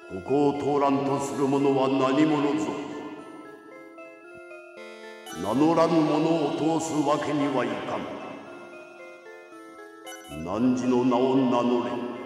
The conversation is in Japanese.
ここを通らんとする者は何者ぞ。名乗らぬ者を通すわけにはいかん。汝の名を名乗れ。